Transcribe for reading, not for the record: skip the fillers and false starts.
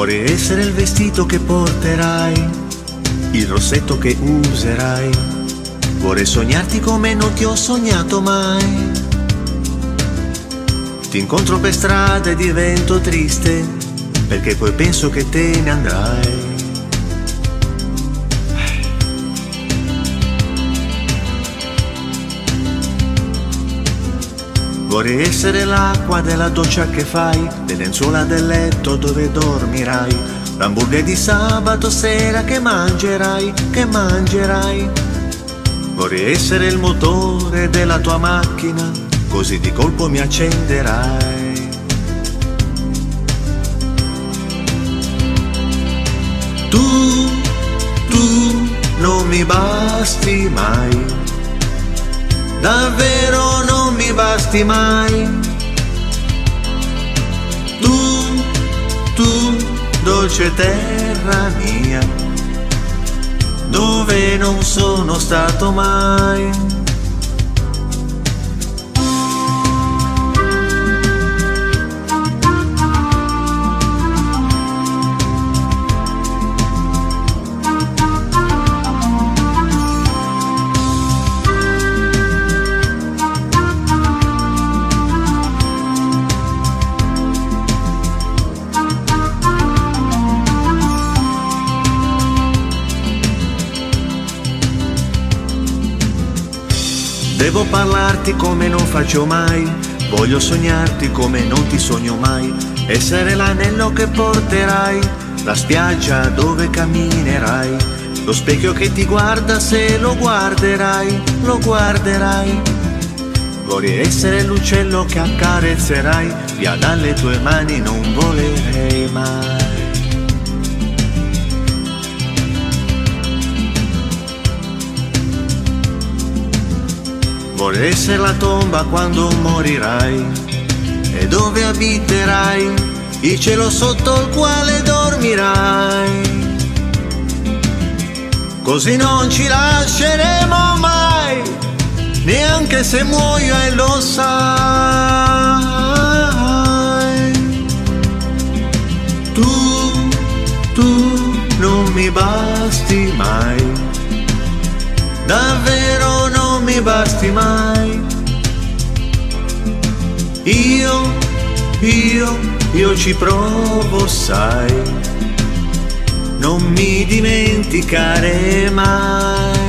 Vorrei essere il vestito che porterai, il rossetto che userai. Vorrei sognarti come non ti ho sognato mai. Ti incontro per strada e divento triste, perché poi penso che te ne andrai. Vorrei essere l'acqua della doccia che fai, le lenzuola del letto dove dormirai, l'hamburger di sabato sera che mangerai, che mangerai. Vorrei essere il motore della tua macchina, così di colpo mi accenderai. Tu non mi basti mai, davvero non mi basti mai. Tu, dolce terra mia, dove non sono stato mai. Devo parlarti come non faccio mai, voglio sognarti come non ti sogno mai, essere l'anello che porterai, la spiaggia dove camminerai, lo specchio che ti guarda se lo guarderai, lo guarderai. Vorrei essere l'uccello che accarezzerai, via dalle tue mani non volerei mai. Vorrei essere la tomba quando morirai, e dove abiterai, il cielo sotto il quale dormirai. Così non ci lasceremo mai, neanche se muoio e lo sai. Tu non mi basti mai, davvero non mi basti mai. Io ci provo, sai, non mi dimenticare mai.